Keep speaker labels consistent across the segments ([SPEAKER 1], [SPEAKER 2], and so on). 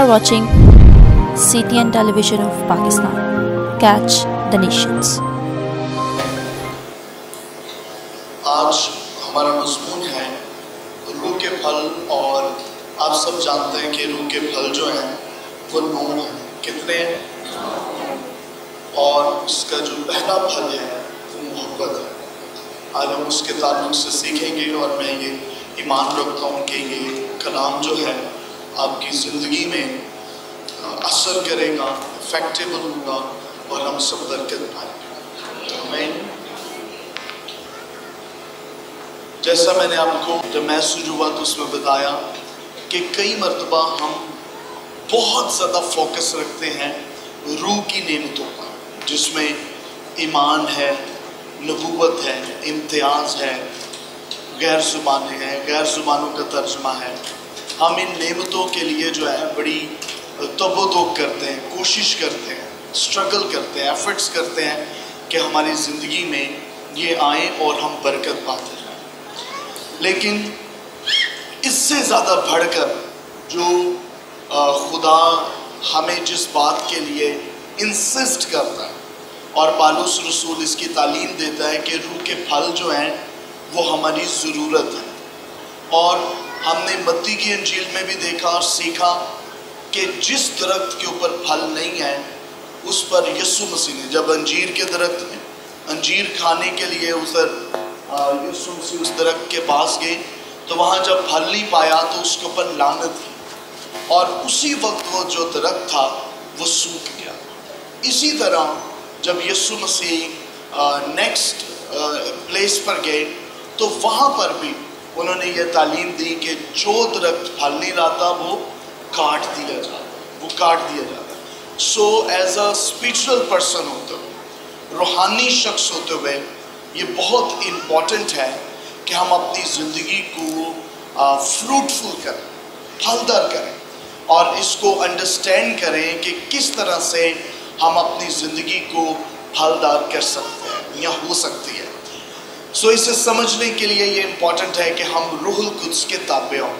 [SPEAKER 1] are watching CTN Television of Pakistan. Catch the nations.
[SPEAKER 2] आज हमारा मज़मून है रूह के फल, और आप सब जानते हैं कि रूह के फल जो हैं वो 9 हैं। कितने? और इसका जो पहला फल है वो मोहब्बत है। आज हम उसके ताल्लुक से सीखेंगे, और मैं ये ईमान रखता हूँ कि ये कलाम जो है आपकी ज़िंदगी में असर करेगा, इफेक्टिव होगा, और हम सब बरकत पाएंगे। आमीन। जैसा मैंने आपको जब मैसेज हुआ तो उसमें बताया कि कई मरतबा हम बहुत ज़्यादा फोकस रखते हैं रूह की नेमतों पर, जिसमें ईमान है, नबूवत है, इम्तियाज़ है, गैर ज़ुबानें हैं, गैर ज़ुबानों का तर्जमा है। हम इन नेमतों के लिए जो है बड़ी तबोदोक करते हैं, कोशिश करते हैं, स्ट्रगल करते हैं, एफर्ट्स करते हैं कि हमारी ज़िंदगी में ये आए और हम बरकत पाते रहें। लेकिन इससे ज़्यादा बढ़कर जो खुदा हमें जिस बात के लिए इंसिस्ट करता है, और पालूस रसूल इसकी तालीम देता है कि रूह के फल जो हैं वो हमारी ज़रूरत है। और हमने मत्ती की इंजील में भी देखा और सीखा कि जिस दरख्त के ऊपर फल नहीं है उस पर यीशु मसीह ने, जब अंजीर के दरख्त में अंजीर खाने के लिए यीशु मसीह उस दरख्त के पास गए तो वहाँ जब फल नहीं पाया तो उसके ऊपर लानत की, और उसी वक्त वो जो दरख्त था वो सूख गया। इसी तरह जब यीशु मसीह नेक्स्ट प्लेस पर गए तो वहाँ पर भी उन्होंने ये तालीम दी कि जो दरख्त फल नहीं लाता वो काट दिया जाता। So as a spiritual person होते हुए, रूहानी शख्स होते हुए, ये बहुत इम्पॉर्टेंट है कि हम अपनी ज़िंदगी को फ्रूटफुल करें, फलदार करें, और इसको अंडरस्टैंड करें कि किस तरह से हम अपनी ज़िंदगी को फलदार कर सकते हैं या हो सकती है। सो इसे समझने के लिए ये इम्पॉर्टेंट है कि हम रूहुल कुद्स के ताबे हों।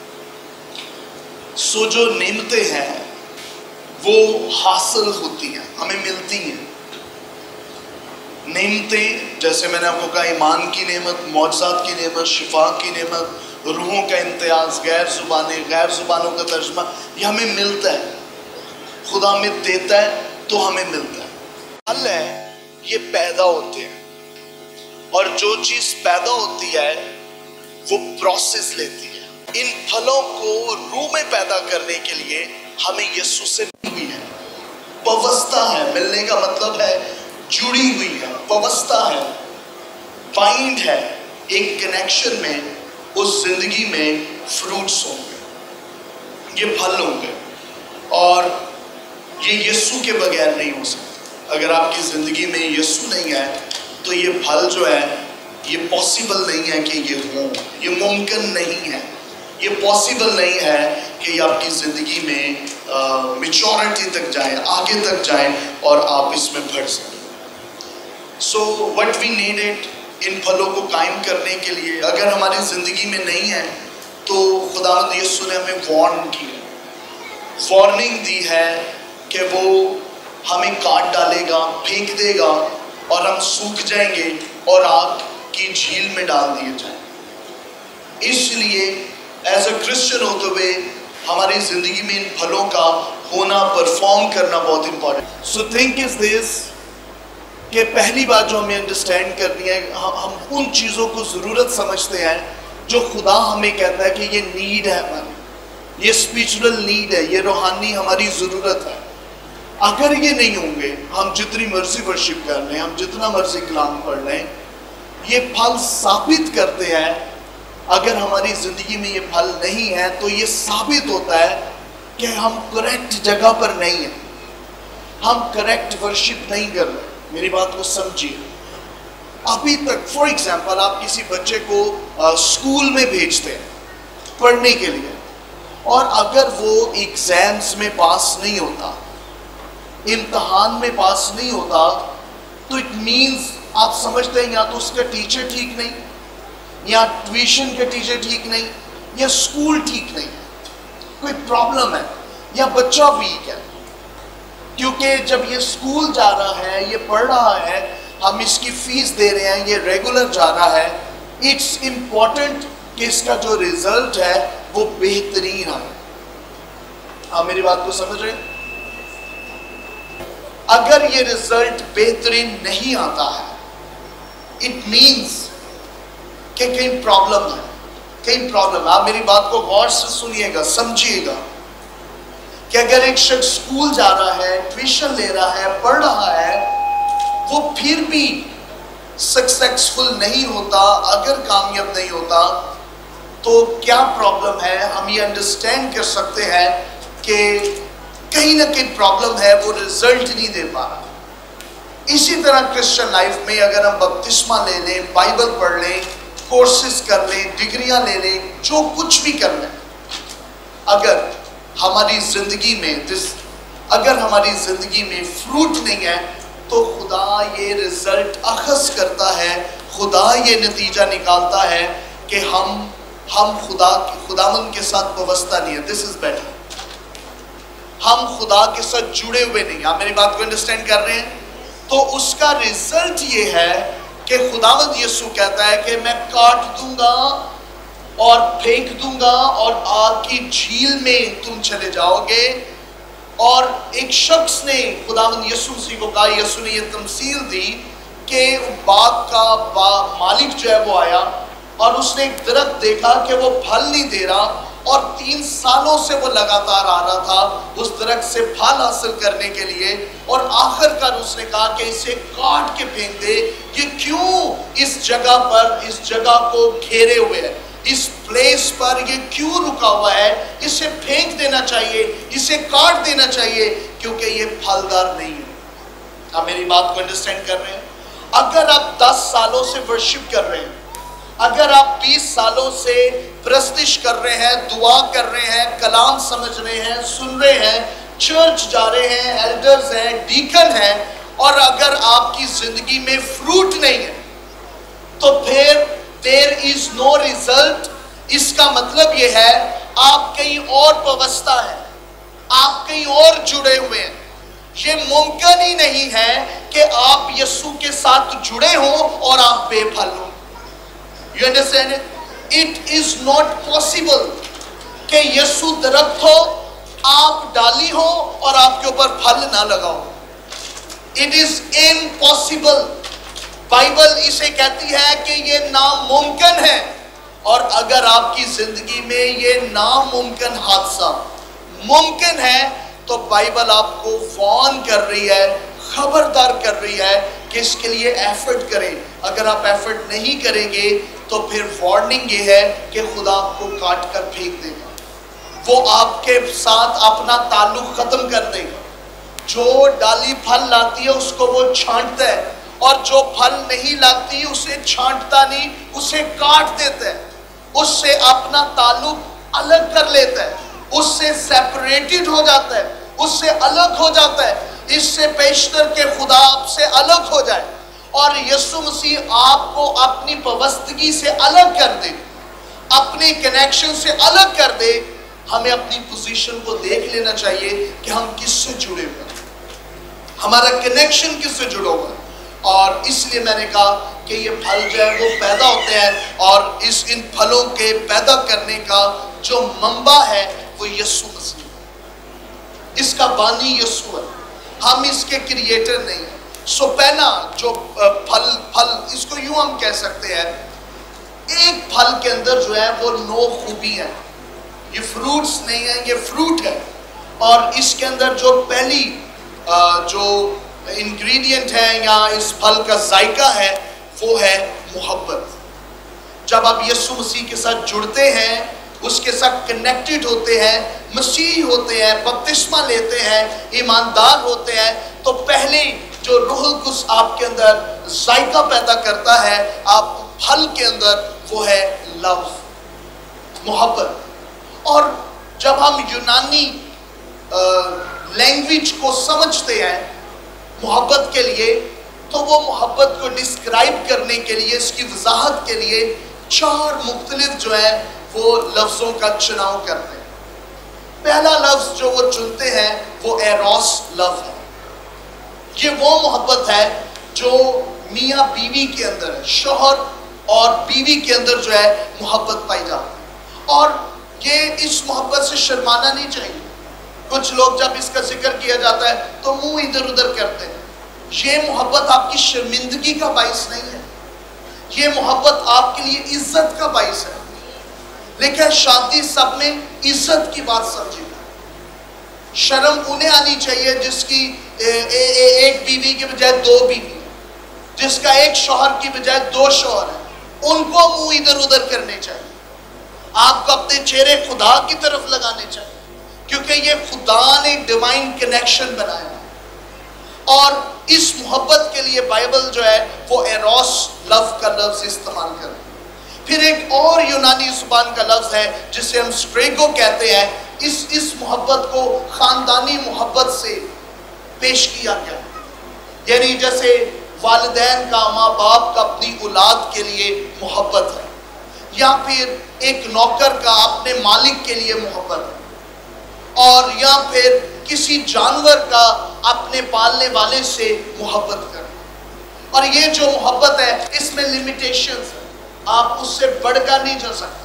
[SPEAKER 2] सो जो नेमतें हैं वो हासिल होती हैं, हमें मिलती हैं। नेमतें जैसे मैंने आपको कहा, ईमान की नेमत, मौजज़ात की नेमत, शिफा की नेमत, रूहों का इम्तियाज़, गैर ज़ुबानों का तर्जमा, ये हमें मिलता है। खुदा हमें देता है तो हमें मिलता है। फल है ये पैदा होते हैं, और जो चीज़ पैदा होती है वो प्रोसेस लेती है। इन फलों को रूह में पैदा करने के लिए हमें यीशु से मिली हुई है, वाबस्ता है। मिलने का मतलब है जुड़ी हुई है, वाबस्ता है, बाइंड है, एक कनेक्शन में उस जिंदगी में फ्रूट्स होंगे, ये फल होंगे, और ये यीशु के बगैर नहीं हो सकता। अगर आपकी ज़िंदगी में यीशु नहीं है तो ये फल जो है ये पॉसिबल नहीं है कि ये हो, ये मुमकिन नहीं है, ये पॉसिबल नहीं है कि ये आपकी ज़िंदगी में मैच्योरिटी तक जाए, आगे तक जाए, और आप इसमें बढ़ सकें। सो व्हाट वी नीडेड, इन फलों को कायम करने के लिए, अगर हमारी ज़िंदगी में नहीं है तो खुदावंद यीशु ने हमें वार्निंग दी है कि वो हमें काट डालेगा, फेंक देगा, और हम सूख जाएंगे और आग की झील में डाल दिए जाएंगे। इसलिए एज अ क्रिश्चियन होते हुए हमारी ज़िंदगी में इन फलों का होना, परफॉर्म करना बहुत important. So think is this कि पहली बात जो हमें अंडरस्टैंड करनी है, हम उन चीज़ों को ज़रूरत समझते हैं जो खुदा हमें कहता है कि ये नीड है हमारी, ये स्पिरिचुअल नीड है, ये रूहानी हमारी ज़रूरत है। अगर ये नहीं होंगे, हम जितनी मर्जी वर्शिप कर लें, हम जितना मर्जी कलाम पढ़ लें, ये फल साबित करते हैं। अगर हमारी ज़िंदगी में ये फल नहीं है तो ये साबित होता है कि हम करेक्ट जगह पर नहीं हैं, हम करेक्ट वर्शिप नहीं कर रहे। मेरी बात को समझिए। अभी तक फॉर एग्जाम्पल आप किसी बच्चे को स्कूल में भेजते हैं पढ़ने के लिए, और अगर वो एग्जाम्स में पास नहीं होता, इम्तहान में पास नहीं होता, तो इट मीन्स आप समझते हैं या तो उसका टीचर ठीक नहीं, या ट्यूशन का टीचर ठीक नहीं, या स्कूल ठीक नहीं, कोई प्रॉब्लम है। یا بچہ ویک ہے، کیونکہ جب یہ اسکول جا رہا ہے، یہ پڑھ رہا ہے، ہم اس کی فیس دے رہے ہیں، یہ ریگولر جا رہا ہے، اٹس امپورٹنٹ کہ اس کا جو ریزلٹ ہے وہ بہترین آئے۔ آپ میری بات کو سمجھ رہے ہیں؟ اگر یہ ریزلٹ بہترین نہیں آتا ہے، اٹ مینز کہ کہیں پرابلم ہے، کہیں پرابلم ہے۔ آپ میری بات کو غور سے سنیے گا، سمجھیے گا کہ اگر ایک شخص اسکول جا رہا ہے، ٹیوشن لے رہا ہے، پڑھ رہا ہے، وہ پھر بھی سکسیسفل نہیں ہوتا، اگر کامیاب نہیں ہوتا، تو کیا پرابلم ہے؟ ہم یہ انڈرسٹینڈ کر سکتے ہیں کہ کہیں نہ کہیں پرابلم ہے، وہ رزلٹ نہیں دے پا رہا۔ اسی طرح کرسچن لائف میں اگر ہم بپتسمہ لے لیں، بائبل پڑھ لیں، کورسز کر لیں، ڈگریاں لے لیں، جو کچھ بھی کر لیں، اگر ہماری زندگی میں فروٹ نہیں ہے، تو خدا یہ رزلٹ اخذ کرتا ہے، خدا یہ نتیجہ نکالتا ہے کہ ہم خداوند کے ساتھ وابستہ نہیں ہے۔ This is better۔ ہم خدا کے ساتھ جڑے ہوئے نہیں۔ آپ میری بات کو انڈرسٹینڈ کر رہے ہیں؟ تو اس کا رزلٹ یہ ہے کہ خداوند یسوع کہتا ہے کہ میں کاٹ دوں گا اور پھینک دوں گا اور آگ کی جھیل میں تم چلے جاؤ گے۔ اور ایک شخص نے خداوند یسوع مسیح کو کہا، یسوع نے یہ تمثیل دی کہ باغ کا مالک جو ہے وہ آیا اور اس نے ایک درخت دیکھا کہ وہ پھل نہیں دے رہا، اور 3 سالوں سے وہ لگاتار آ رہا تھا اس درخت سے پھل حاصل کرنے کے لیے، اور آخر کار اس نے کہا کہ اسے کاٹ کے پھینک دے۔ یہ کیوں اس جگہ کو گھیرے ہوئے ہے، اس پلیس پر یہ کیوں رکا ہوا ہے؟ اسے پھینک دینا چاہیے، اسے کاٹ دینا چاہیے، کیونکہ یہ پھلدار نہیں ہے۔ آپ میری بات کو انڈرسٹینڈ کر رہے ہیں؟ اگر آپ 10 سالوں سے ورشپ کر رہے ہیں، اگر آپ 20 سالوں سے پرستش کر رہے ہیں، دعا کر رہے ہیں، کلام سمجھ رہے ہیں، سن رہے ہیں، چرچ جا رہے ہیں، ایلڈرز ہیں، ڈیکن ہیں، اور اگر آپ کی زندگی میں فروٹ نہیں ہے، تو پھر there is no result۔ اس کا مطلب یہ ہے آپ کہیں اور وابستہ ہیں، آپ کہیں اور جڑے ہوئے ہیں۔ یہ ممکن ہی نہیں ہے کہ آپ یسوع کے ساتھ جڑے ہوں اور آپ بے پھل ہوں۔ You understand it? It is not possible کہ یسوع درخت ہو، آپ ڈالی ہو اور آپ کے اوپر پھل نہ لگاؤ۔ It is impossible۔ بائبل اسے کہتی ہے کہ یہ ناممکن ہے، اور اگر آپ کی زندگی میں یہ ناممکن حادثہ ممکن ہے، تو بائبل آپ کو وارن کر رہی ہے، خبردار کر رہی ہے کہ اس کے لیے ایفرٹ کریں۔ اگر آپ ایفرٹ نہیں کریں گے تو پھر وارننگ یہ ہے کہ خدا آپ کو کاٹ کر پھینک دے گا، وہ آپ کے ساتھ اپنا تعلق ختم کر دے گا۔ جو ڈالی پھل لاتی ہے اس کو وہ چھانٹتا ہے، اور جو پھل نہیں لاتی اسے چھانٹتا نہیں، اسے کاٹ دیتا ہے، اس سے اپنا تعلق الگ کر لیتا ہے، اس سے سیپریٹڈ ہو جاتا ہے، اس سے الگ ہو جاتا ہے۔ اس سے بیشتر کہ خدا آپ سے الگ ہو جائے اور یسوع مسیح آپ کو اپنی وابستگی سے الگ کر دے، اپنے کنیکشن سے الگ کر دے۔ ہمیں اپنی پوزیشن کو دیکھ لینا چاہیے کہ ہم کس سے جڑے ہوئے ہیں، ہمارا کنیکشن کس سے جڑا ہوا ہے۔ اور اس لیے میں نے کہا کہ یہ پھل جو ہے وہ پیدا ہوتے ہیں، اور ان پھلوں کے پیدا کرنے کا جو منبع ہے وہ یسوع مسیح ہے، اس کا بانی یسوع ہے، ہم اس کے کریٹر نہیں ہیں۔ سو پہلا جو پھل اس کو یوں ہم کہہ سکتے ہیں، ایک پھل کے اندر جو ہے وہ 9 خوبی ہیں، یہ فروٹس نہیں ہیں، یہ فروٹ ہے، اور اس کے اندر جو پہلی جو انگریڈینٹ ہے یا اس پھل کا ذائقہ ہے وہ ہے محبت۔ جب آپ یسوع مسیح کے ساتھ جڑتے ہیں، اس کے ساتھ کنیکٹڈ ہوتے ہیں، مسیح ہوتے ہیں، بپتسمہ لیتے ہیں، ایماندار ہوتے ہیں، تو پہلے جو روح القدس آپ کے اندر ذائقہ پیدا کرتا ہے آپ پھل کے اندر، وہ ہے لو، محبت۔ اور جب ہم یونانی لینگویج کو سمجھتے ہیں محبت کے لیے، تو وہ محبت کو ڈسکرائب کرنے کے لیے، اس کی وضاحت کے لیے 4 مختلف جو ہے وہ لفظوں کا چناؤ کرتے ہیں۔ پہلا لفظ جو وہ چنتے ہیں وہ ایروس لو ہے. یہ وہ محبت ہے جو میاں بیوی کے اندر ہے، شوہر اور بیوی کے اندر جو ہے محبت پائی جاتی ہے. اور یہ اس محبت سے شرمانا نہیں چاہیے. کچھ لوگ جب اس کا ذکر کیا جاتا ہے تو منہ ادھر ادھر کرتے ہیں. یہ محبت آپ کی شرمندگی کا باعث نہیں ہے، یہ محبت آپ کے لیے عزت کا باعث ہے. لیکن شادی سب میں عزت کی بات سمجھے. شرم انہیں آنی چاہیے جس کی ایک بیوی کے بجائے دو بیوی، جس کا ایک شوہر کی بجائے دو شوہر ہیں. ان کو منہ ادھر ادھر کرنے چاہیے. آپ کو اپنے چہرے خدا کی طرف لگانے چاہیے، کیونکہ یہ خدا نے ڈیوائن کنیکشن بنایا ہے. اور اس محبت کے لیے بائبل جو ہے وہ ایروس لو کا لفظ استعمال کرتے ہیں. پھر ایک اور یونانی زبان کا لفظ ہے جسے ہم سٹریگو کہتے ہیں. اس محبت کو خاندانی محبت سے پیش کیا گیا، یعنی جیسے والدین کا، ماں باپ کا اپنی اولاد کے لیے محبت ہے، یا پھر ایک نوکر کا اپنے مالک کے لیے محبت ہے، اور یا پھر کسی جانور کا اپنے پالنے والے سے محبت کرنا. اور یہ جو محبت ہے اس میں لیمیٹیشنز ہیں، آپ اس سے بڑھ کر نہیں جا سکتے.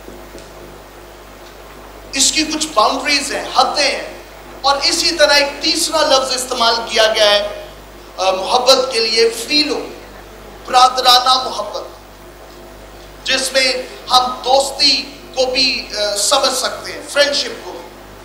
[SPEAKER 2] اس کی کچھ باؤنڈریز ہیں، حدیں ہیں. اور اسی طرح ایک تیسرا لفظ استعمال کیا گیا ہے محبت کے لیے، فیلو، برادرانہ محبت، جس میں ہم دوستی کو بھی سمجھ سکتے ہیں، فرینڈشپ کو.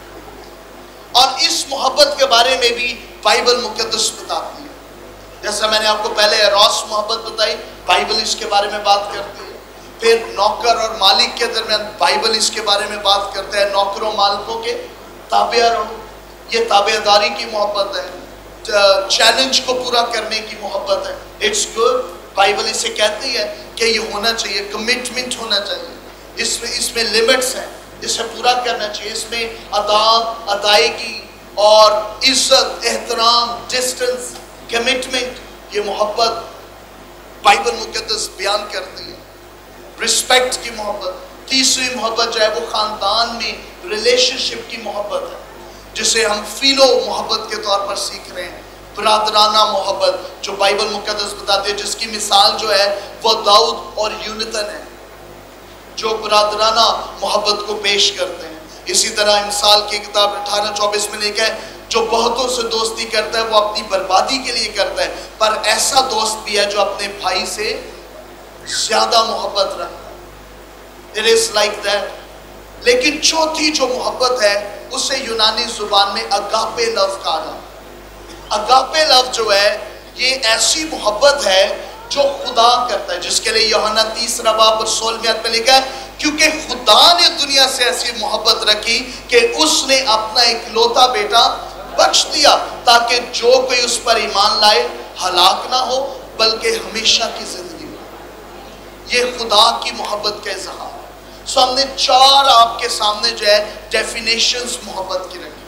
[SPEAKER 2] اور اس محبت کے بارے میں بھی بائبل مقدس بتاتی ہے. جیسا میں نے آپ کو پہلے ایروس محبت بتائی، بائبل اس کے بارے میں بات کرتی ہے. پھر نوکر اور مالک کے درمیان بائبل اس کے بارے میں بات کرتا ہے، نوکروں مالکوں کے تابع رہو. یہ تابع داری کی محبت ہے، چیلنج کو پورا کرنے کی محبت ہے. It's good. بائبل اسے کہتی ہے کہ یہ ہونا چاہیے، کمٹمنٹ ہونا چاہیے. اس میں لمٹس ہیں، اسے پورا کرنا چاہیے. اس میں ادائیگی اور عزت، احترام، ڈسٹنس، کمٹمنٹ، یہ محبت بائبل مقدس بیان کرتی ہے. رسپیکٹ کی محبت. تیسری محبت جو ہے وہ خاندان میں ریلیشن شپ کی محبت ہے، جسے ہم فیلو محبت کے طور پر سیکھ رہے ہیں. برادرانہ محبت جو بائبل مقدس بتاتی ہے، جس کی مثال جو ہے وہ داؤد اور یونتن ہے، جو برادرانہ محبت کو پیش کرتے ہیں. اسی طرح مثال کی کتاب 18:24 میں لکھا ہے، جو بہتوں سے دوستی کرتا ہے وہ اپنی بربادی کے لیے کرتا ہے، پر ایسا دوست بھی ہے جو اپنے بھائی سے زیادہ محبت رکھتا ہے. It is like that. لیکن چوتھی جو محبت ہے اسے یونانی زبان میں اگاپے لو کہا جاتا ہے. اگاپے لو جو ہے یہ ایسی محبت ہے جو خدا کرتا ہے، جس کے لیے یوحنا 3:16 میں لکھا ہے، کیونکہ خدا نے دنیا سے ایسی محبت رکھی کہ اس نے اپنا اکلوتا بیٹا بخش دیا، تاکہ جو کوئی اس پر ایمان لائے ہلاک نہ ہو بلکہ ہمیشہ کی زندگی میں. یہ خدا کی محبت کا اظہار. سو ہم نے 4 آپ کے سامنے جو ہے ڈیفینیشنز محبت کی رکھی.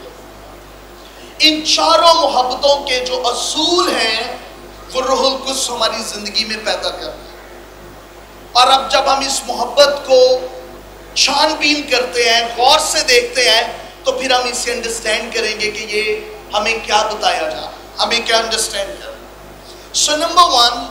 [SPEAKER 2] ان چاروں محبتوں کے جو اصول ہیں وہ روح القدس ہماری زندگی میں پیدا کرتے ہیں. اور اب جب ہم اس محبت کو چھان بین کرتے ہیں، غور سے دیکھتے ہیں، تو پھر ہم اسے انڈرسٹینڈ کریں گے کہ یہ ہمیں کیا بتایا جا رہا ہے، ہمیں کیا انڈرسٹینڈ کرنا. سو نمبر 1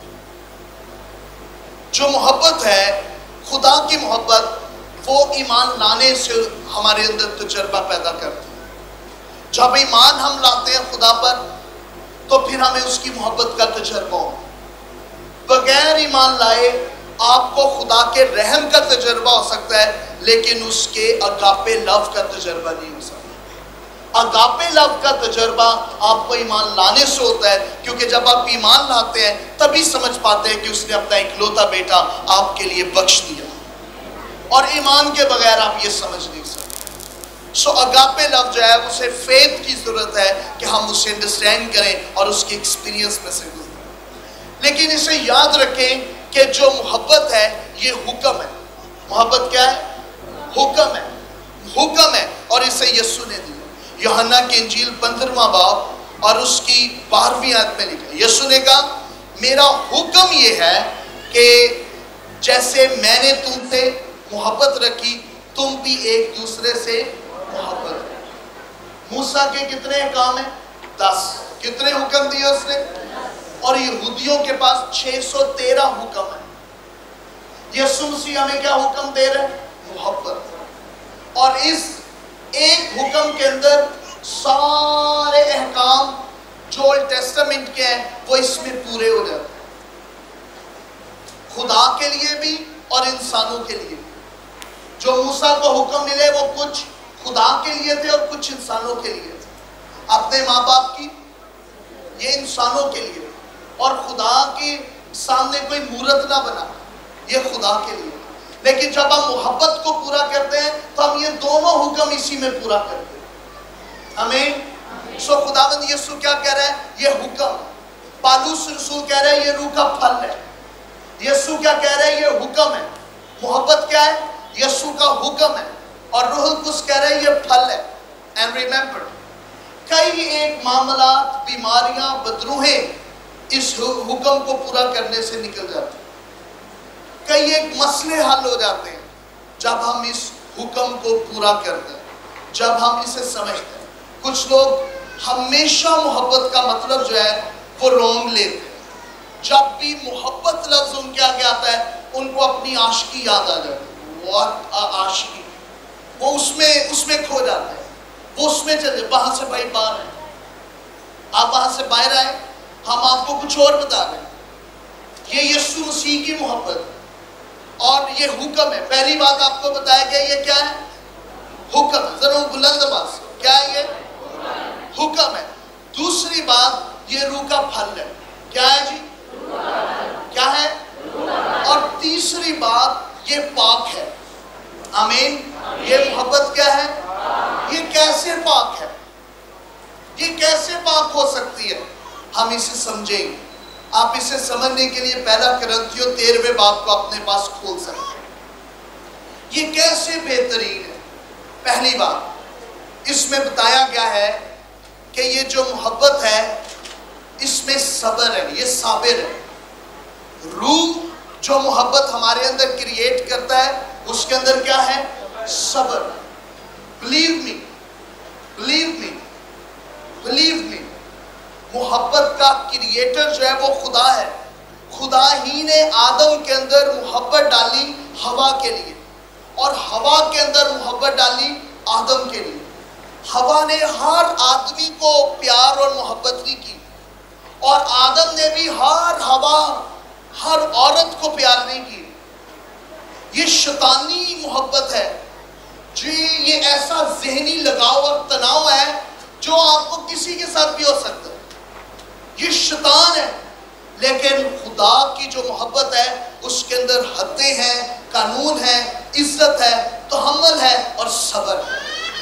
[SPEAKER 2] جو محبت ہے، خدا کی محبت، وہ ایمان لانے سے ہمارے اندر تجربہ پیدا کرتی ہے. جب ایمان ہم لاتے ہیں خدا پر تو پھر ہمیں اس کی محبت کا تجربہ ہو. بغیر ایمان لائے آپ کو خدا کے رحم کا تجربہ ہو سکتا ہے، لیکن اس کے اگاپے لو کا تجربہ نہیں ہو سکتا. اگاپے لو کا تجربہ آپ کو ایمان لانے سے ہوتا ہے، کیونکہ جب آپ ایمان لاتے ہیں تبھی سمجھ پاتے ہیں کہ اس نے اپنا اکلوتا بیٹا آپ کے لیے بخش دیا، اور ایمان کے بغیر آپ یہ سمجھ نہیں سکتے. سو اگاپے لو جو ہے اسے فیتھ کی ضرورت ہے کہ ہم اسے انڈرسٹینڈ کریں اور اس کی ایکسپیرینس میں سے گزریں. لیکن اسے یاد رکھیں کہ جو محبت ہے یہ حکم ہے. محبت کیا ہے؟ حکم ہے. حکم ہے، اور اسے یسوع نے دیا. یوحنا کی انجیل 15واں باب اور اس کی 12ویں آیت میں لکھا ہے، یسوع نے کہا میرا حکم یہ ہے کہ جیسے میں نے تم سے محبت رکھی تم بھی ایک دوسرے سے मोहब्बत। मूसा के कितने काम हैं? 10। कितने हुक्म दिए उसने? और यहूदियों के पास 613 हुक्म है। यीशु मसीह हमें क्या हुक्म दे रहे हैं? मोहब्बत। और इस एक हुक्म के अंदर सारे अहकाम जो ओल्ड टेस्टामेंट के हैं वो इसमें पूरे हो जाते हैं, खुदा के लिए भी और इंसानों के लिए। जो मूसा को हुक्म मिले वो कुछ खुदा के लिए थे और कुछ इंसानों के लिए थे। अपने माँ बाप की, ये इंसानों के लिए, और खुदा के सामने कोई मूर्त ना बना, ये खुदा के लिए। लेकिन जब हम मोहब्बत को पूरा करते हैं तो हम ये दोनों हुक्म इसी में पूरा करते हैं। आमीन। सो खुदावंद यीशु क्या कह रहा है? ये हुक्म। पालूस रसूल कह रहा है ये रूह का फल है। यीशु क्या कह रहा है? ये हुक्म है। मोहब्बत क्या है? यीशु का हुक्म है। और रूहुल कुद्स कह रहे हैं ये फल है। एंड रिमेंबर, कई एक मामला, बीमारियां, बदरूहें इस हुक्म को पूरा करने से निकल जाती हैं। कई एक मसले हल हो जाते हैं जब हम इस हुक्म को पूरा करते हैं, जब हम इसे समझते हैं। कुछ लोग हमेशा मोहब्बत का मतलब जो है वो रोंग लेते हैं। जब भी मोहब्बत लफ्ज उनके आगे आता है उनको अपनी आशिकी याद आ जाती है। व्हाट आशिकी, वो उसमें खो जाते हैं, वो उसमें चले। वहां से भाई बाहर है, आप वहां से बाहर आए, हम आपको कुछ और बता रहे हैं। ये यीशु मसीह की मोहब्बत और ये हुक्म है। पहली बात आपको बताया गया ये क्या है? हुक्म है। जरूर बुलंद आवाज से, क्या है ये? हुक्म है। दूसरी बात ये रूह का फल है। क्या है जी? क्या है? और तीसरी बात ये पाक है। आमीन। ये मोहब्बत क्या है? ये कैसे पाक है? ये कैसे पाक हो सकती है? हम इसे समझेंगे। आप इसे समझने के लिए पहला कुरिन्थियों 13वें बाब को अपने पास खोल सकते हैं। ये कैसे बेहतरीन है? पहली बात, इसमें बताया गया है कि ये जो मोहब्बत है इसमें सब्र है, ये साबिर है। रूह जो मोहब्बत हमारे अंदर क्रिएट करता है उसके अंदर क्या है? सब्र। Believe me, believe me, believe me, मोहब्बत का क्रिएटर जो है वो खुदा है। खुदा ही ने आदम के अंदर मोहब्बत डाली हवा के लिए, और हवा के अंदर मोहब्बत डाली आदम के लिए। हवा ने हर आदमी को प्यार और मोहब्बत नहीं की, और आदम ने भी हर औरत को प्यार नहीं की। ये शैतानी मोहब्बत है जी। ये ऐसा ज़हनी लगाव और तनाव है जो आपको किसी के साथ भी हो सकता है। ये शैतान है। लेकिन खुदा की जो मोहब्बत है उसके अंदर हदें हैं, कानून है, इज्जत है, तहम्मुल है और सब्र है।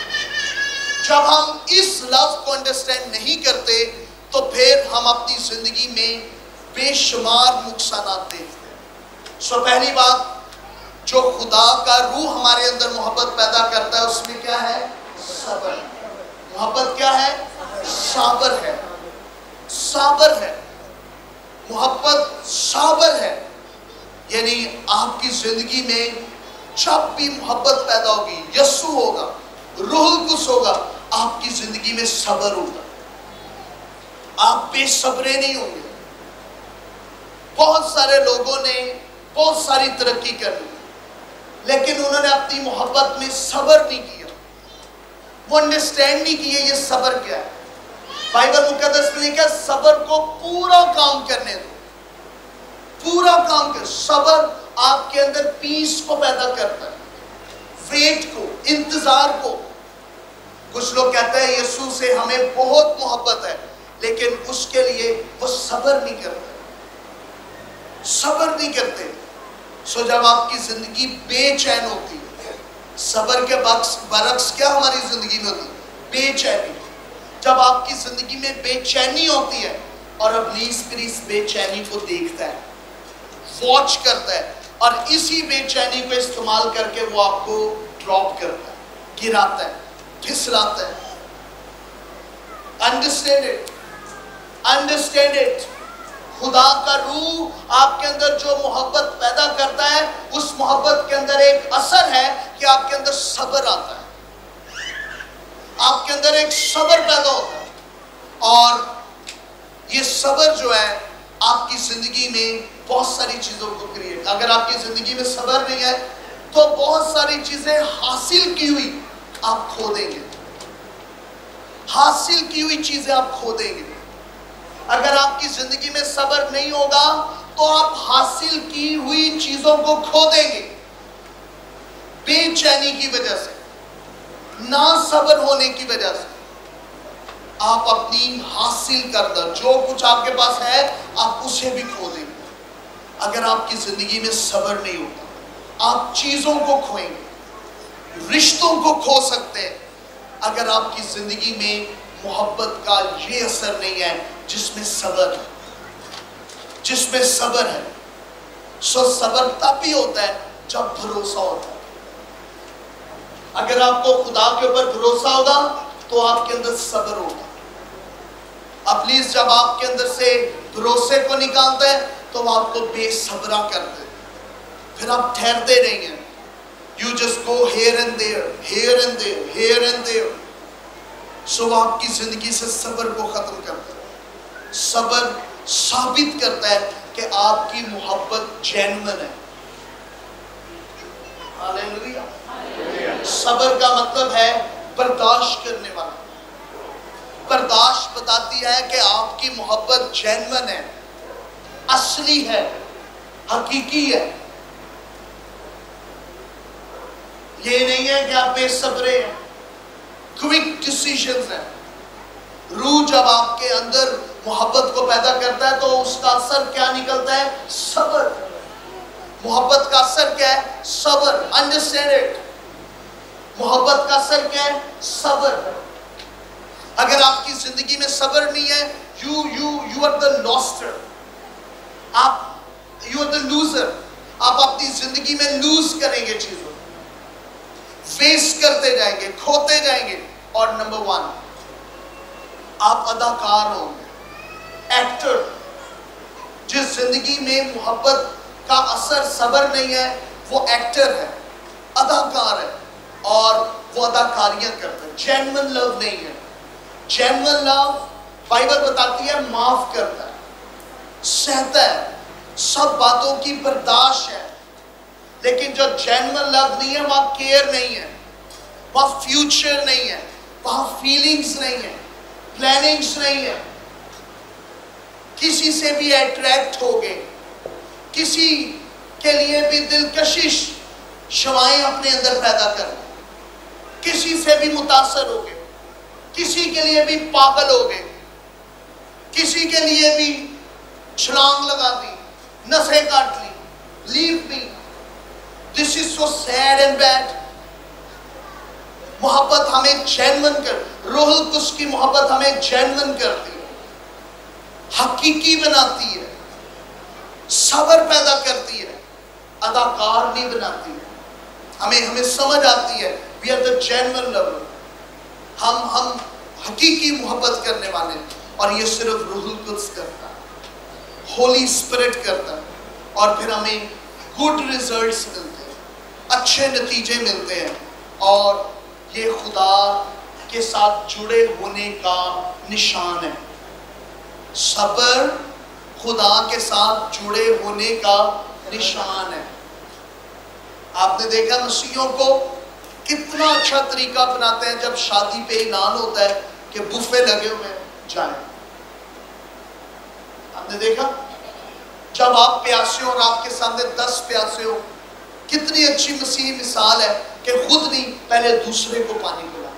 [SPEAKER 2] जब हम इस लव को अंडरस्टैंड नहीं करते तो फिर हम अपनी जिंदगी में बेशुमार नुकसानात देखते हैं। सो पहली बात, जो खुदा का रूह हमारे अंदर मोहब्बत पैदा करता है उसमें क्या है? सब्र। मोहब्बत क्या है? साबर है। साबर है मोहब्बत, साबर है। यानी आपकी जिंदगी में जब भी मोहब्बत पैदा होगी, यस्सु होगा, रूहुल कुद्स होगा, आपकी जिंदगी में सब्र होगा। आप बेसब्रे नहीं होंगे। बहुत सारे लोगों ने बहुत सारी तरक्की कर ली, लेकिन उन्होंने अपनी मोहब्बत में सब्र नहीं किया। वो अंडरस्टैंड नहीं किए ये सब्र क्या है। बाइबल मुकद्दस में लिखा है सब्र को पूरा काम करने दो, पूरा काम कर। सब्र आपके अंदर पीस को पैदा करता है, वेट को, इंतजार को। कुछ लोग कहते हैं यीशु से हमें बहुत मोहब्बत है, लेकिन उसके लिए वो सब्र नहीं करते, सब्र नहीं करते। सो जब आपकी जिंदगी बेचैन होती है, सब्र के बरक्स क्या हमारी जिंदगी में होती है? बेचैनी। जब आपकी जिंदगी में बेचैनी होती है और इब्लीस फिर इस बेचैनी को देखता है, वॉच करता है, और इसी बेचैनी को इस्तेमाल करके वो आपको ड्रॉप करता है, गिराता है, फिसलाता है। Understand it, understand it. खुदा का रूह आपके अंदर जो मोहब्बत पैदा करता है, उस मोहब्बत के अंदर एक असर है कि आपके अंदर सब्र आता है। آپ کے اندر ایک صبر پیدا ہوتا ہے، اور یہ صبر جو ہے آپ کی زندگی میں بہت ساری چیزوں کو کریٹ، اگر آپ کی زندگی میں صبر نہیں ہے تو بہت ساری چیزیں حاصل کی ہوئی آپ کھو دیں گے، حاصل کی ہوئی چیزیں آپ کھو دیں گے۔ اگر آپ کی زندگی میں صبر نہیں ہوگا تو آپ حاصل کی ہوئی چیزوں کو کھو دیں گے، بے چینی کی وجہ سے، نا صبر ہونے کی وجہ سے آپ اپنی حاصل کردہ جو کچھ آپ کے پاس ہے آپ اسے بھی کھو دیں گے۔ اگر آپ کی زندگی میں صبر نہیں ہوگا آپ چیزوں کو کھوئیں گے، رشتوں کو کھو سکتے ہیں اگر آپ کی زندگی میں محبت کا یہ اثر نہیں ہے جس میں صبر ہے، جس میں صبر ہے۔ صبر تب بھی ہوتا ہے جب بھروسہ ہوتا ہے۔ اگر آپ کو خدا کے اوپر بھروسہ ہوگا تو آپ کے اندر صبر ہوگا۔ ابلیس جب آپ کے اندر سے بھروسے کو نکالتا ہے تو وہ آپ کو بے صبرا کرتے ہیں، پھر آپ ٹھہرتے نہیں ہیں۔ You just go here and there, here and there, here and there. وہ آپ کی زندگی سے صبر کو ختم کرتا ہے۔ صبر ثابت کرتا ہے کہ آپ کی محبت جینوئن ہے۔ ہاللیلویہ۔ صبر کا مطلب ہے برداشت کرنے والا۔ برداشت بتاتی ہے کہ آپ کی محبت جینوئن ہے، اصلی ہے، حقیقی ہے۔ یہ نہیں ہے کہ آپ بے صبرے ہیں، کوئک ڈیسیژنز ہیں۔ روح جب آپ کے اندر محبت کو پیدا کرتا ہے تو اس کا اثر کیا نکلتا ہے؟ صبر۔ محبت کا اثر کیا ہے؟ صبر۔ Understand it. محبت کا اثر کیا ہے؟ صبر۔ اگر آپ کی زندگی میں صبر نہیں ہے you are the loster، you are the loser۔ آپ اپنی زندگی میں لوز کریں گے، چیزوں ویسٹ کرتے جائیں گے، کھوتے جائیں گے۔ اور نمبر 1 آپ اداکار ہوں گے، ایکٹر۔ جس زندگی میں محبت کا اثر صبر نہیں ہے وہ ایکٹر ہے، اداکار ہے، اور وہ اداکاریاں کرتا ہے۔ جینوئن لو نہیں ہے۔ جینوئن لو بائبل بتاتی ہے معاف کرتا ہے، سہتا ہے، سب باتوں کی برداشت ہے۔ لیکن جو جینوئن لو نہیں ہے وہاں کیئر نہیں ہے، وہاں فیوچر نہیں ہے، وہاں فیلنگز نہیں ہے، پلاننگز نہیں ہے۔ کسی سے بھی اٹریکٹ ہو گئے، کسی کے لیے بھی دلکشش شوائیں اپنے اندر پیدا کر، کسی سے بھی متاثر ہو گئے، کسی کے لیے بھی پاگل ہو گئے، کسی کے لیے بھی چھلانگ لگا دی، نسیں کاٹ لی۔ Leave me. This is so sad and bad. محبت ہمیں جینوئن کر، روح القدس کی محبت ہمیں جینوئن کرتی ہے، حقیقی بناتی ہے، صبر پیدا کرتی ہے، اداکار نہیں بناتی ہے۔ ہمیں سمجھ آتی ہے we are the genuine lover۔ ہم حقیقی محبت کرنے والے ہیں، اور یہ صرف روح القدس کرتا ہے، ہولی اسپرٹ کرتا ہے، اور پھر ہمیں گڈ ریزلٹس ملتے ہیں، اچھے نتیجے ملتے ہیں، اور یہ خدا کے ساتھ جڑے ہونے کا نشان ہے۔ صبر خدا کے ساتھ جڑے ہونے کا نشان ہے۔ آپ نے دیکھا مسیحیوں کو کتنا اچھا طریقہ بناتے ہیں جب شادی پہ اعلان ہوتا ہے کہ بفے لگے ہوئے جائیں۔ آپ نے دیکھا جب آپ پیاسے ہو اور آپ کے سامنے 10 پیاسے ہو، کتنی اچھی مسیحی مثال ہے کہ خود نہیں پہلے دوسرے کو پانی پلا۔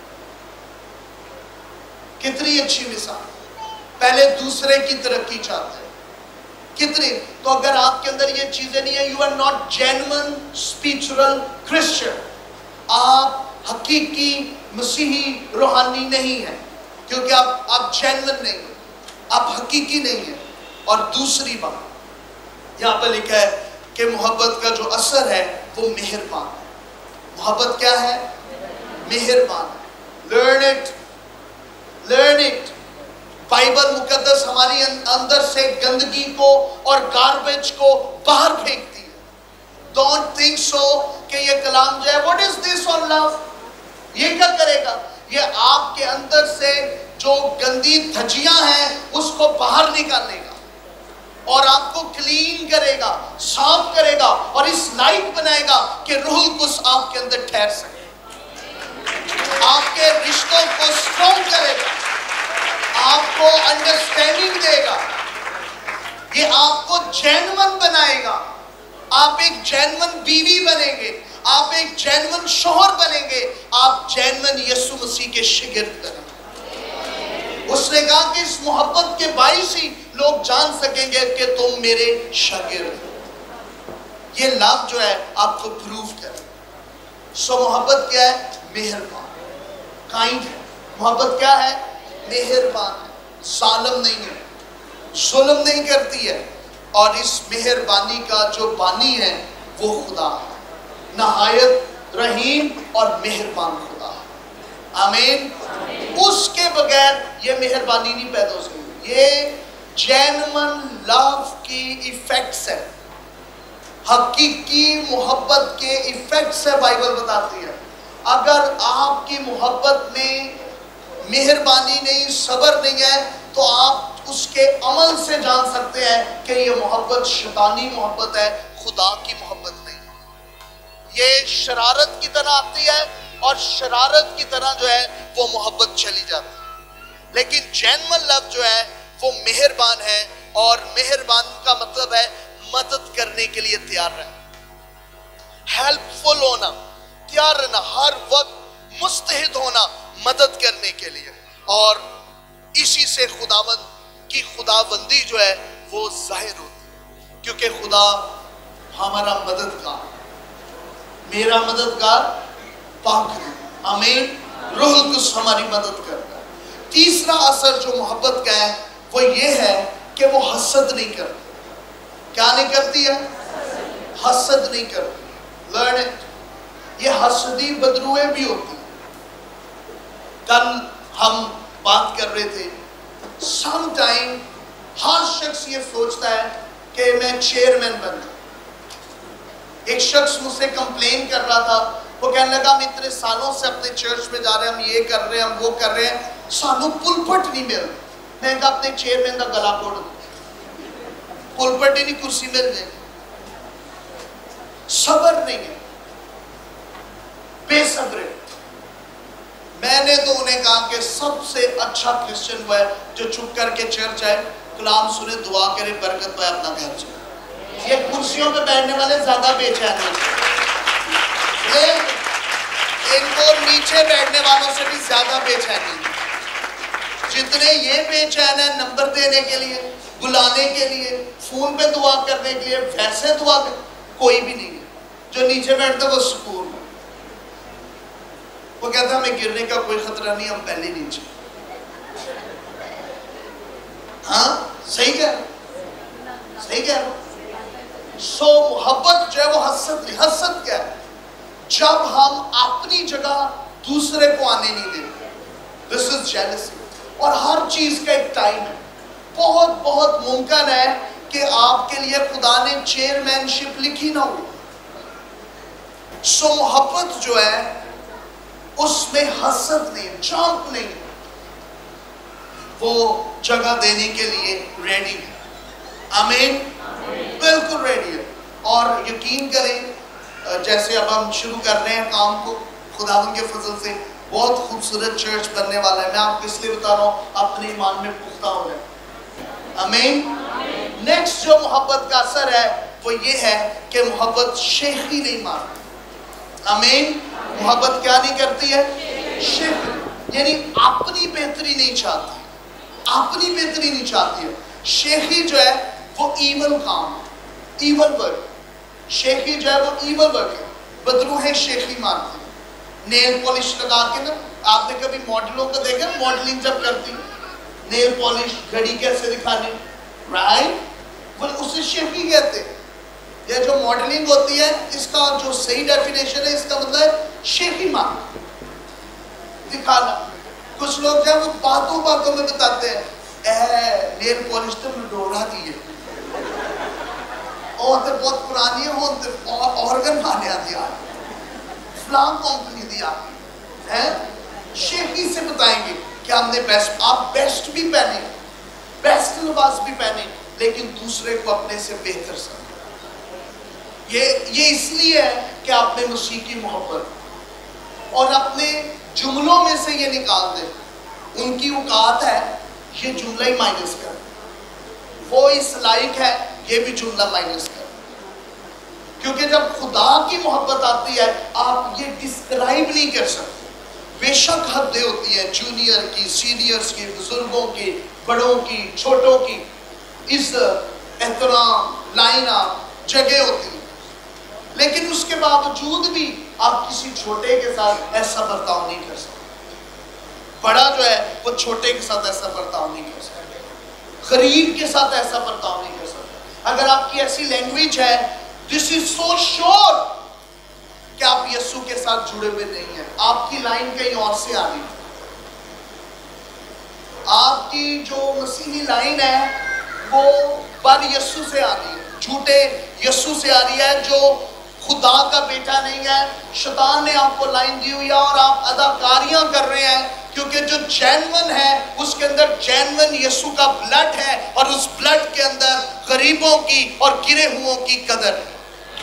[SPEAKER 2] کتنی اچھی مثال، پہلے دوسرے کی ترقی چاہتے ہیں۔ کتنی تو اگر آپ کے اندر یہ چیزیں نہیں ہیں، you are not genuine spiritual Christian، آپ حقیقی مسیحی روحانی نہیں ہیں، کیونکہ آپ جینوئن نہیں ہیں، آپ حقیقی نہیں ہیں۔ اور دوسری بات یہاں پہ لکھا ہے کہ محبت کا جو اثر ہے وہ مہربان ہے۔ محبت کیا ہے؟ مہربان ہے۔ learn it۔ بائبل مقدس ہماری اندر سے گندگی کو اور گاربیج کو باہر پھینکتی ہے۔ Don't think so کہ یہ کلام جو ہے what is this on love، یہ کیا کرے گا، یہ آپ کے اندر سے جو گندی دھجیاں ہیں اس کو باہر نکالے گا اور آپ کو کلین کرے گا، صاف کرے گا اور اس لائق بنائے گا کہ روح القدس آپ کے اندر ٹھہر سکے، آپ کے رشتوں کو سٹرونگ کرے گا، آپ کو انڈرسٹینڈنگ دے گا، یہ آپ کو جینون بنائے گا، آپ ایک جینون بیوی بنیں گے، آپ ایک جینون شوہر بنیں گے، آپ جینون یسوع مسیح کے شاگرد بنیں گے۔ اس نے کہا کہ اس محبت کے باعث ہی لوگ جان سکیں گے کہ تم میرے شاگرد ہو۔ یہ لفظ جو ہے آپ کو پروف کرے۔ سو محبت کیا ہے؟ مہربان، کائنڈ ہے۔ محبت کیا ہے؟ مہربان ہے، ظالم نہیں ہے، ظلم نہیں کرتی ہے، اور اس مہربانی کا جو بانی ہے وہ خدا ہے، نہایت رحیم اور مہربان خدا ہے۔ آمین۔ اس کے بغیر یہ مہربانی نہیں پیدا ہو سکتی۔ یہ جینون لو کی ایفیکٹس ہے، حقیقی محبت کے ایفیکٹس ہے، بائبل بتاتی ہے۔ اگر آپ کی محبت میں مہربانی نہیں، صبر نہیں ہے، تو آپ اس کے عمل سے جان سکتے ہیں کہ یہ محبت شیطانی محبت ہے، خدا کی محبت نہیں ہے۔ یہ شرارت کی طرح آتی ہے اور شرارت کی طرح جو ہے وہ محبت چلی جاتی ہے۔ لیکن جینون لو جو ہے وہ مہربان ہے، اور مہربان کا مطلب ہے مدد کرنے کے لیے تیار رہنا، ہیلپ فل ہونا، تیار رہنا، ہر وقت مستعد ہونا مدد کرنے کے لیے، اور اسی سے خداوند کی خداوندی جو ہے وہ ظاہر ہوتی ہے، کیونکہ خدا ہمارا مددگار، میرا مددگار پاک ہے۔ آمین۔ روح القدس ہماری مدد کرتا ہے۔ تیسرا اثر جو محبت کا ہے وہ یہ ہے کہ وہ حسد نہیں کرتی۔ کیا نہیں کرتی ہے؟ حسد نہیں کرتی۔ Learn it. یہ حسدی بدروئے بھی ہوتی ہیں۔ کل ہم بات کر رہے تھے، سم ٹائم ہر شخص یہ سوچتا ہے کہ میں چیئرمین بن جاؤں۔ ایک شخص مجھ سے کمپلین کر رہا تھا، وہ کہنے لگا ہم اتنے سالوں سے اپنے چرچ میں جا رہے ہیں، ہم یہ کر رہے ہیں، ہم وہ کر رہے ہیں، سانوں پلپٹ نہیں مل رہی۔ میں نے کہا اپنے چیئرمین کا گلا کوڑ دو، پلپٹ ہی نہیں، کرسی مل جائے۔ صبر نہیں ہے، بے صبر۔ میں نے تو انہیں کہا کہ سب سے اچھا کرسچن وہ ہے جو چپ کر کے چرچ آئے، کلام سنے، دعا کرے، برکت پائے، اپنا گھر چلے۔ یہ کرسیوں پہ بیٹھنے والے زیادہ بے چین ہیں، ان کو نیچے بیٹھنے والوں سے بھی زیادہ بے چینی ہے۔ جتنے یہ بے چین ہیں نمبر دینے کے لیے، بلانے کے لیے، فون پہ دعا کرنے کے لیے، ویسے دعا کر، کوئی بھی نہیں ہے۔ جو نیچے بیٹھتے وہ سکون ہے، وہ کہتا ہمیں گرنے کا کوئی خطرہ نہیں، ہم پہلے نیچے۔ ہاں صحیح کہہ رہا، صحیح کہہ رہا۔ سو محبت جو ہے وہ حسد نہیں۔ حسد کیا ہے؟ جب ہم اپنی جگہ دوسرے کو آنے نہیں دیتے، this is jealousy۔ اور ہر چیز کا ایک ٹائم ہے۔ بہت بہت ممکن ہے کہ آپ کے لیے خدا نے چیئرمین شپ لکھی نہ ہو۔ سو محبت جو ہے اس میں حسد نہیں، چانپ نہیں، وہ جگہ دینے کے لیے ریڈی ہے۔ آمین، بالکل ریڈی ہے۔ اور یقین کریں، جیسے اب ہم شروع کر رہے ہیں کام کو، خداوند کے فضل سے بہت خوبصورت چرچ بننے والا ہے۔ میں آپ کو اس لیے بتا رہا ہوں اپنے ایمان میں پختہ ہو جائے۔ آمین۔ نیکسٹ جو محبت کا اثر ہے وہ یہ ہے کہ محبت شیخی نہیں مارتی۔ آمین۔ محبت کیا نہیں کرتی ہے؟ شیخی، یعنی اپنی بہتری نہیں چاہتی، اپنی بہتری نہیں چاہتی ہے۔ شیخی جو ہے وہ ایول کام ہے، ایول ورک۔ شیخی جو ہے وہ ایول ورک ہے، بدروہیں شیخی مارتی ہیں۔ نیل پالش لگا کے نا، آپ نے کبھی ماڈلوں کو دیکھا؟ ماڈلنگ جب کرتی نیل پالش، گھڑی کیسے دکھانی، رائٹ، وہ اسے شیخی کہتے ہیں۔ یہ جو ماڈلنگ ہوتی ہے اس کا جو صحیح ڈیفینیشن ہے، اس کا مطلب ہے شیخی مارنا، دکھانا۔ کچھ لوگ جو ہے وہ باتوں باتوں میں بتاتے ہیں، اے نیل پالش تو میں ڈوڑا دیئے، اور تے بہت پرانی ہے، وہ تے آرگن مانے آتی آئی، فلام کمپنی دی آئی ہے، शेखी से बताएंगे कि हमने बेस्ट, आप बेस्ट भी पहने, बेस्ट लिबास भी पहने, लेकिन दूसरे को अपने से बेहतर समझे। ये इसलिए है कि आपने मसीह की मोहब्बत, और अपने जुमलों में से ये निकाल दे उनकी औकात है, ये जुमला ही माइनस कर, वो इस लायक है, ये भी जुमला माइनस कर। क्योंकि जब खुदा की मोहब्बत आती है, आप ये डिस्क्राइब नहीं कर सकते। बेशक हदें होती है, जूनियर की, सीनियर्स की, बुजुर्गों की, बड़ों की, छोटों की, इज्जत, एहतराम, लाइना, जगह होती है, लेकिन उसके बावजूद भी आप किसी छोटे के साथ ऐसा बर्ताव नहीं कर सकते। बड़ा जो है वो छोटे के साथ ऐसा बर्ताव नहीं कर सकते, गरीब के साथ ऐसा बर्ताव नहीं कर सकते। अगर आपकी ऐसी लैंग्वेज है, दिस इज सो श्योर कि आप यीशु के साथ जुड़े हुए नहीं हैं, आपकी लाइन कहीं और से आ रही है। आपकी जो मसीही लाइन है वो बर यीशु से आ रही है, झूठे यीशु से आ रही है, जो खुदा का बेटा नहीं है। शैतान ने आपको लाइन दी हुई है और आप अदाकारियां कर रहे हैं, क्योंकि जो जेन्युइन है उसके अंदर जेन्युइन यीशु का ब्लड है, और उस ब्लड के अंदर गरीबों की और गिरे हुओं की कदर है।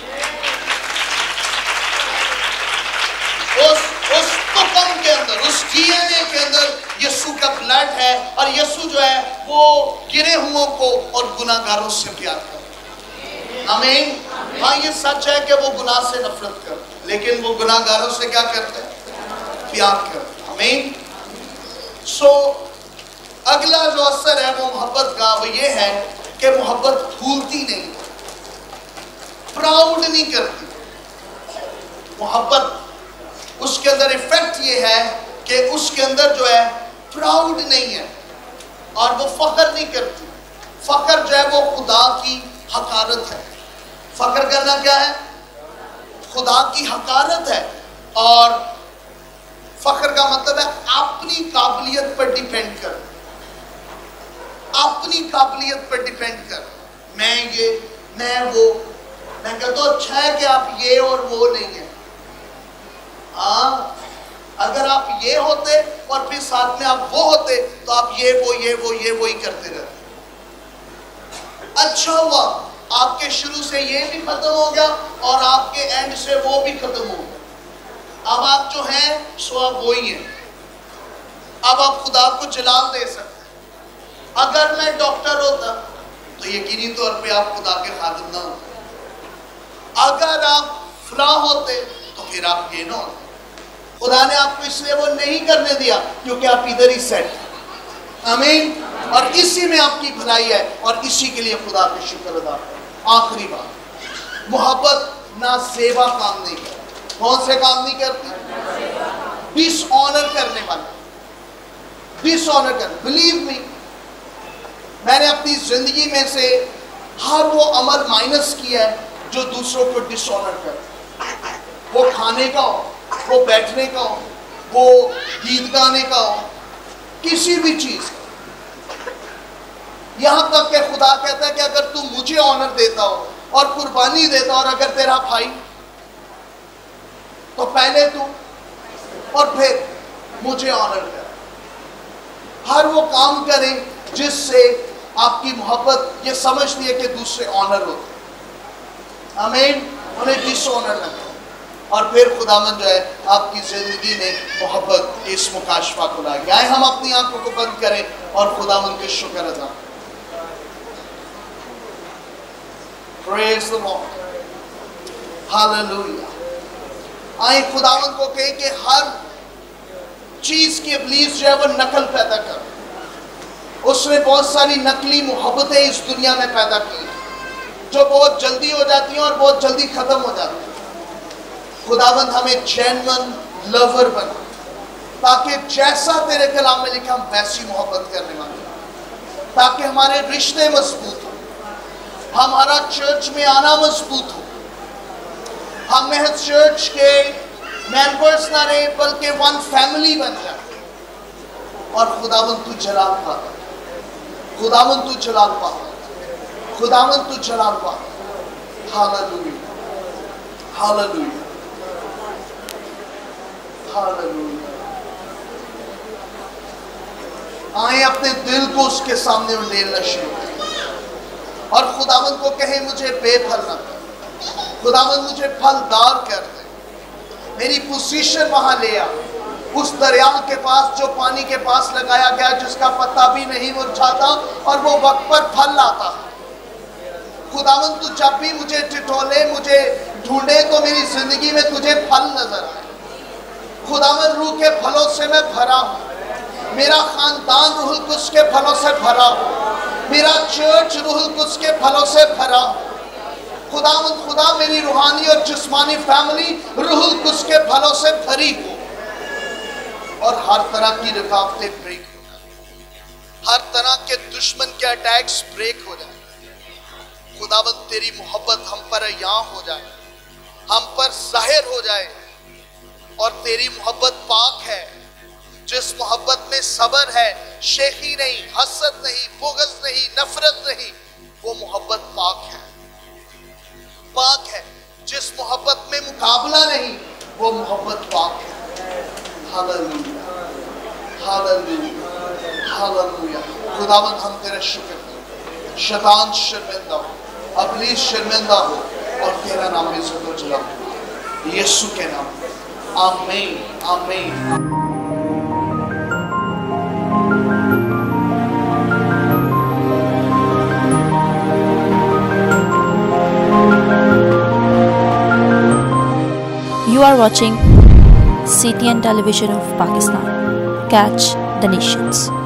[SPEAKER 2] उस तुकम के अंदर, उस डीएनए के अंदर यीशु का ब्लड है, और यीशु जो है वो गिरे हुओं को और गुनाहगारों से प्यार करता है। आमीन। हाँ, ये सच है कि वो गुनाह से नफरत करते हैं, लेकिन वो गुनाहगारों से क्या करते हैं? प्यार करते हैं। आमीन। सो अगला जो असर है वो मोहब्बत का, वो ये है कि मोहब्बत भूलती नहीं, प्राउड नहीं करती। मोहब्बत उसके अंदर इफेक्ट ये है कि उसके अंदर जो है प्राउड नहीं है, और वो फख्र नहीं करती। फख्र जो है वो खुदा की हकारत है। फख्र करना क्या है? खुदा की हकारत है। और फख्र का मतलब है अपनी काबिलियत पर डिपेंड कर, अपनी काबिलियत पर डिपेंड कर। मैं ये, मैं वो, मैं कहता हूँ अच्छा है कि आप ये और वो नहीं है। हाँ, अगर आप ये होते और फिर साथ में आप वो होते तो आप ये वो ही करते रहते। अच्छा हुआ आपके शुरू से ये भी खत्म हो गया और आपके एंड से वो भी खत्म हो गया। अब आप जो हैं सो आप वो ही हैं। अब आप खुदा को जलाल दे सकते हैं। अगर मैं डॉक्टर होता तो यकीनी तौर पे आप खुदा के खादिम ना होते। अगर आप फलां होते तो फिर आप ये ना होते। खुदा ने आपको इसलिए वो नहीं करने दिया क्योंकि आप इधर ही सेट। आमीन। और इसी में आपकी भलाई है, और इसी के लिए खुदा का शुक्र अदा करें। आखिरी बात, मोहब्बत ना सेवा काम नहीं करती। कौन से काम नहीं करती? डिसऑनर करने वाले, डिसऑनर कर। बिलीव मी, मैंने अपनी जिंदगी में से हर वो अमल माइनस किया है जो दूसरों को डिसऑनर करता। वो खाने का हो, वो बैठने का हो, वो गीत गाने का हो, किसी भी चीज। यहां तक कि खुदा कहता है कि अगर तू मुझे ऑनर देता हो और कुर्बानी देता हो, और अगर तेरा भाई, तो पहले तू और फिर मुझे ऑनर कर। हर वो काम करें जिससे आपकी मोहब्बत ये समझती है कि दूसरे ऑनर होते। आमीन। उन्हें डिसऑनर न करें। और फिर खुदावंद जो है आपकी जिंदगी में मोहब्बत इस मुकाशफा को लाएगी। आए हम अपनी आंखों को बंद करें और खुदावंद के शुक्र अदा करें। Praise the Lord. Hallelujah. आए खुदावंद को कहे कि हर चीज की इब्लीस जो है वो नकल पैदा कर। उसने बहुत सारी नकली मोहब्बतें इस दुनिया में पैदा की जो बहुत जल्दी हो जाती हैं और बहुत जल्दी खत्म हो जाती हैं। खुदावंद हमें जेन्युइन लवर बना, ताकि जैसा तेरे कलाम में लिखा हम वैसी मोहब्बत करने वाले, ताकि हमारे रिश्ते मजबूत हो, हमारा चर्च में आना मजबूत हो, हम महज चर्च के मेंबर्स ना रहे बल्कि वन फैमिली बन जाए। और खुदावंद तू जलाल पाता, खुदावंद तू जलाल पाता, खुदावंद तू जलाल पाता। हालेलुया, हालेलुया, हालेलुया, आए अपने दिल को उसके सामने उंडेलना शुरू करें और खुदावंद को कहें मुझे बेफल न कर, खुदावंद मुझे फलदार कर दे, मेरी पोजीशन वहां ले आ, उस दरिया के पास जो पानी के पास लगाया गया, जिसका पत्ता भी नहीं मुरझाता और वो वक्त पर फल लाता है। खुदावंद तू जब भी मुझे टिटोले, मुझे ढूंढे तो मेरी जिंदगी में तुझे फल नजर आए। खुदावंद रूह के फलों से मैं भरा हूँ, मेरा खानदान रूहुल कुद्स के फलों से भरा हो, मेरा चर्च रूहुल कुद्स के फलों से भरा हो। खुदावंद खुदा मेरी रूहानी और जिस्मानी फैमिली रूहुल कुद्स के फलों से भरी हो और हर तरह की रुकावटें ब्रेक हो जाए, हर तरह के दुश्मन के अटैक्स ब्रेक हो जाए। खुदावंद तेरी मोहब्बत हम पर यहाँ हो जाए, हम पर जाहिर हो जाए और तेरी मोहब्बत पाक है, जिस मोहब्बत में सब्र है, शेखी नहीं, हसद नहीं, बुग़्ज़ नहीं, नफरत नहीं, वो मोहब्बत पाक है, पाक है। जिस मोहब्बत में मुकाबला नहीं, वो मोहब्बत पाक है। Hallelujah, hallelujah, hallelujah. खुदावंद हम तेरा शुक्र करते हैं, शैतान शर्मिंदा हो, इब्लीस शर्मिंदा हो और तेरा नाम इज्जत और जलाल हो, यीशु के नाम में। आमीन, आमीन।
[SPEAKER 1] You are watching CTN Television of Pakistan. Catch the Nations.